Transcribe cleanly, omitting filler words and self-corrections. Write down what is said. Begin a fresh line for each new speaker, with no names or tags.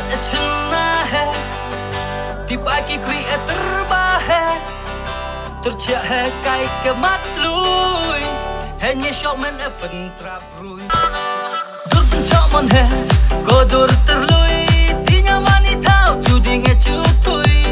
चलना है tiba ki create terbaik tercak hai kai ke matlui hanya showman pentrap rui dur pencaman hai ko dur terlui tinya wanita judi nge cutui